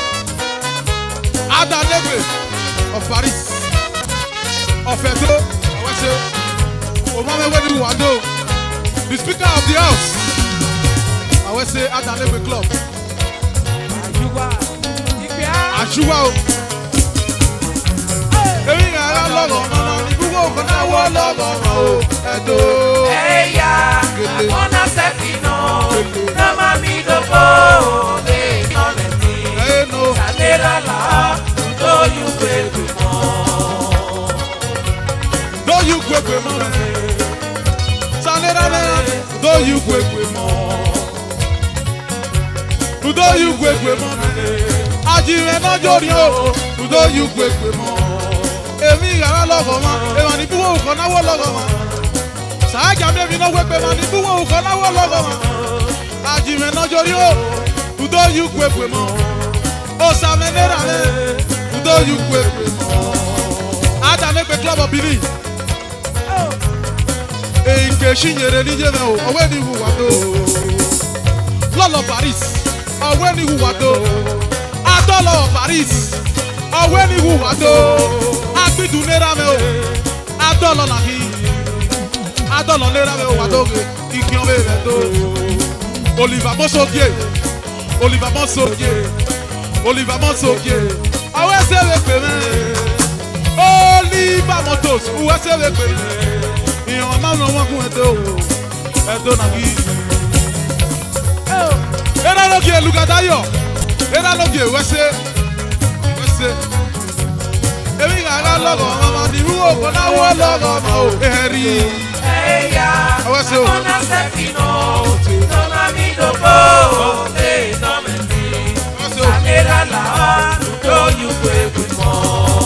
Adanegbe of Paris, of Edo, Wese, Omamewedu Wado, the Speaker of the House, Wese Adanegbe Club, Ajuwa o. Èmi yàrá lọ́gọ̀ mọ́nà ní gbogbo òkan náà wọ́ lọ́gọ̀ mọ́ o. Ẹ̀dọ́. Eya, akona sefino, no mami dobo. No menti, sadera la, tó yú pé pé mọ́. Do you kwekwe mọ́ rẹ̀? Sanera rẹ̀. Do you kwekwe mọ́? Do you kwekwe mọ́ rẹ̀? Ajire náà jórí o. Do you kwekwe mọ́? Èmi yàrá lọ́gọ̀ mọ́. Èèmọ̀ ní búwọ́ òkan náwó lọ́gọ̀ mọ́. Sàájà mẹ́mi náà wẹ́pẹ́ mọ́ ní búwọ́ òkan náwó lọ́gọ̀ mọ́. Ajire náà jórí o. Do you kwekwe mọ́? Osamenera rẹ̀. Do you kwekwe mọ́? Adanegbe Club of Benin. Nke shinyere nije me o, owe ni huwa do. Lolo Paris, owe ni huwa do. Adolo Paris, owe ni huwa do. Agbidu nera me o, adolo na hi. Adolo nera me o wa do ge, ikion me me do. Oliver Monsogie, Oliver Monsogie, Oliver Monsogie. Owe se we pe me. Oliver Motos, owe se we pe me. Ìyọ̀n máa ń lọ wọ́n fún ẹ̀dọ́ nàbí. Era lókè Elugadayo, era lókè Wẹ́sẹ̀. Èmi kàrá lọ́gọ̀ ọmọ ní wúwo kò náwó lọ́gọ̀ ọmọ ò ẹ̀rí. Eya, akona sefino, no mami dobo. No menti, sadera la, tó yú pé pé mọ́.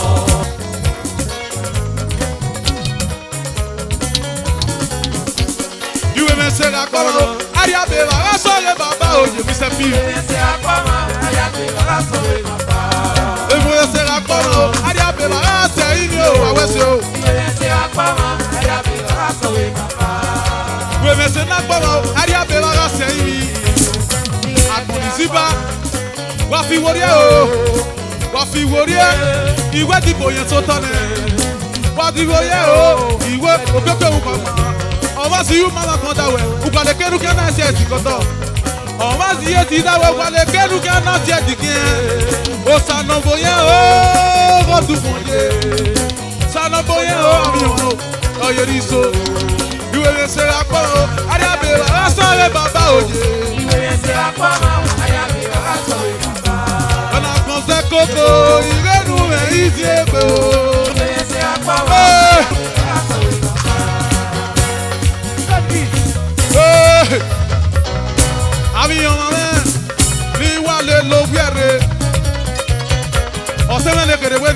Se la kọ́mọ, Ariabe bàbá sọ̀rọ̀ bàbá òye mi sẹ́ fi. Se la kọ́mọ, Ariabe bàbá sọ̀rọ̀ bàbá. Èmi se la kọ́mọ, Ariabe bàbá sẹ́yìn ni o, àwẹ̀ se o. Se la kọ́mọ, Ariabe bàbá sọ̀rọ̀ bàbá. Èmi se la kọ́mọ, Ariabe bàbá sẹ́yìn mi. Àgbọ̀nì síbá, wà fi wọlé o, wà fi wọlé. Ìwé dìbò yẹn tó tán ni. Wà dìbò yẹn o, ìwé òkèké òun kọ̀ọ̀kan. Ọba si yu mama kan dawe, ukwale kedu ke na se ti koto. Ọba si ye ti dawe, ukwale kedu ke na se ti kien. O sanobo ye o, go tu fonye. Sanobo ye o, ami ono, oyeri so. Iwe me se akpo o, Ariabe baba sọ̀rọ̀ baba oye. Iwe me se akpo o, Ariabe baba sọ̀rọ̀ baba. Ọ̀nà kan se koko, ìrẹ́nu rẹ̀ yìí ti ebe o. Iwe me se akpo o,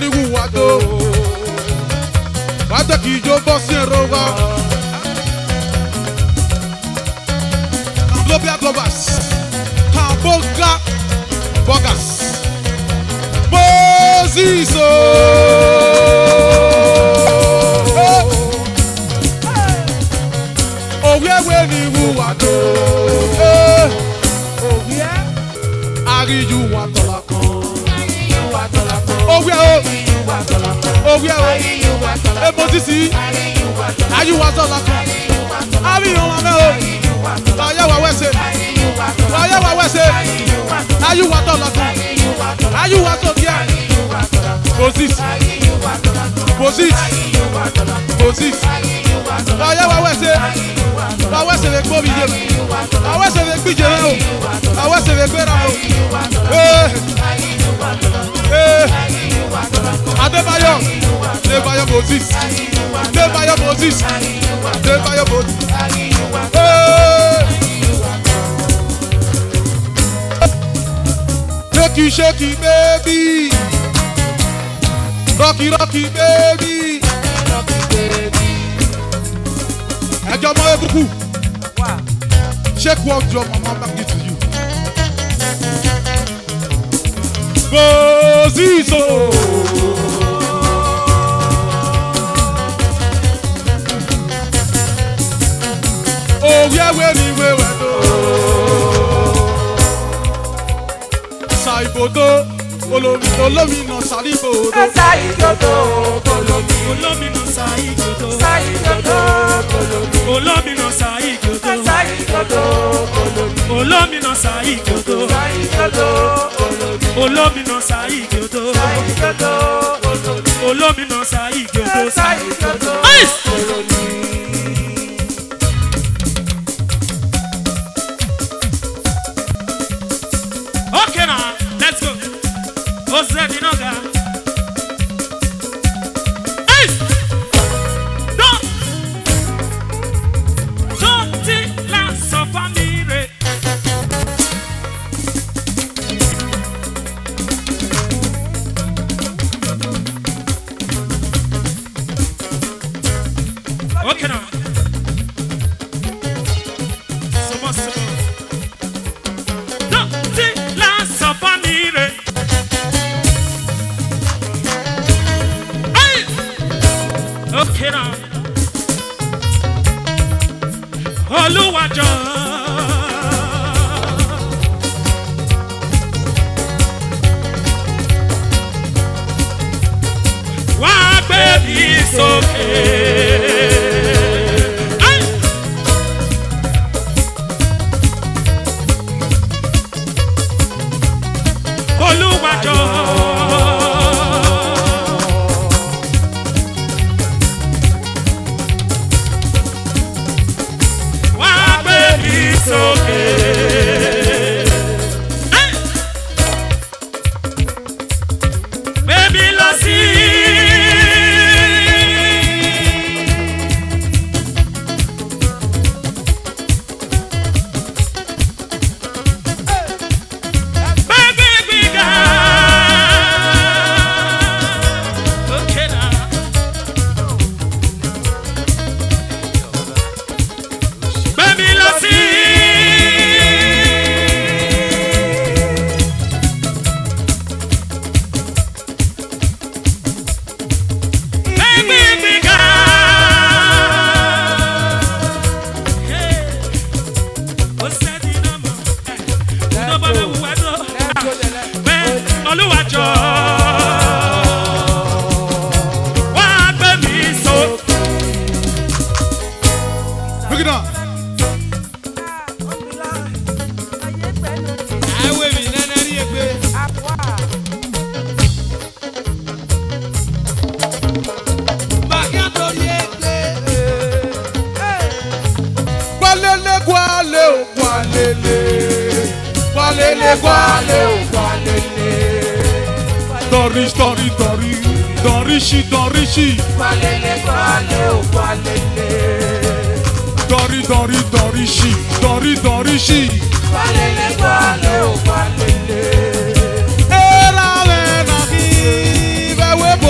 ni wuwado. Wàtò kì í jó bọ́ sí ẹ̀rọ wa. Kambobia Globas. Kamboga Bogas. Moziso. Òwúẹ̀wẹ̀ ni wuwado. Àríyù wà tọ́lá kan. Òwúẹ̀ o. Òwúẹ̀ o. Ebosisi. Àríyù wà tọ́lá kan. Àríyù wà mẹ́ o. Wàyẹ̀ wà wẹ̀sẹ̀. Wàyẹ̀ wà wẹ̀sẹ̀. Àríyù wà tọ́lá kan. Àríyù wà sọ̀kíà. Bosis. Bosis. Bosis. Wàyẹ̀ wà wẹ̀sẹ̀. Wà wẹ̀sẹ̀ lè gbó mi jẹ. Wà wẹ̀sẹ̀ lè gbíjẹ rẹ o. Wà wẹ̀sẹ̀ lè gbéra o. Adébáyọ̀. Adébáyọ̀ Moses. Adébáyọ̀ Moses. Adébáyọ̀ Moses. Shake shake baby. Rocky rocky baby. Ẹjọ́ mọ ekuku. Shake what your mama back it to you. Posizo. Oh yeah, where we were no. Saibodo, olomi no salibodo. Saibodo, olomi no saibodo. Saibodo, Olomi no saibodo. Saibodo, Olomi no saibodo. Saibodo, Olomi no saibodo. Saibodo, Olomi no saibodo. Saibodo, Okay now, let's go. Ozedaigbetu. Hey! Don't la sofamire. Okay now. Okay now. Olúwàjọ. Wá gbé mi sókè. Olúwàjọ. Dorishi. Walele, walele. Dorishi. Dorishi. Walele, walele. Era vena ki, vewe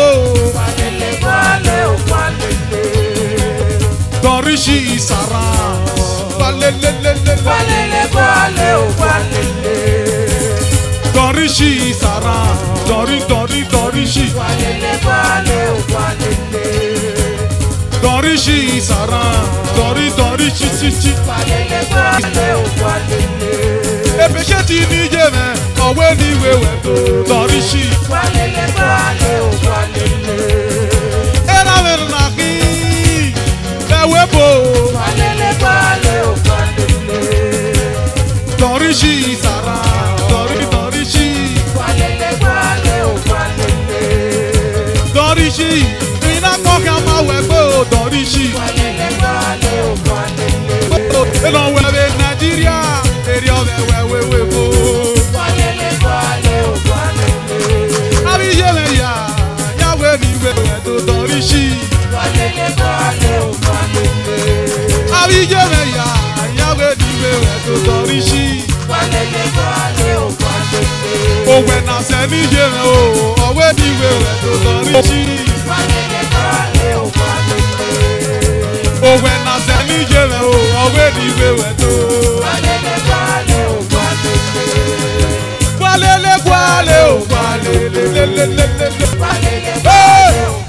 Dorishi Isara. Walelele. Walele wale o walele. Dorishi Isara. Dorishi. Walele wale o walele. Dorishi Isara. Dorishi. Walele wale o walele. Epeche ti ni jeme. Owe ni wewe to. Dorishi. Walele wale o walele. Era verlaki. Ewebo. Walele wale o walele. Dorishi Isara. Dorishi. Walele wale o walele. Dorishi. Ina koka ma webo. Dorishi. Walele wale o walele. Eno wewe Nigeria. Area webo. Walele wale o walele. Abi yele ya. Yawe ni wewe to Dorishi. Walele wale o walele. Abi yele ya. Yawe ni wewe to Dorishi. Walele wale o walele. Owe na se ni yele o. Owe ni wewe to Dorishi. Walele wale o walele. Owe na se ni yele o. Owe ni wewe to. Walele wale o walele. Walele wale o walele. Walele Hey! wale o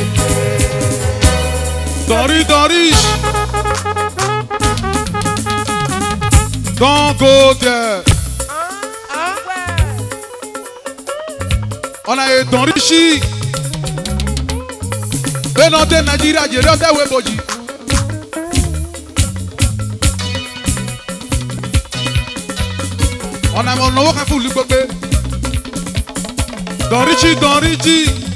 walele. Dorish. Don't go there. On a eu Dorishi. Benote Nigeria Jerote Weboji. On a mon nouveau cafou Lugobe. Dorishi.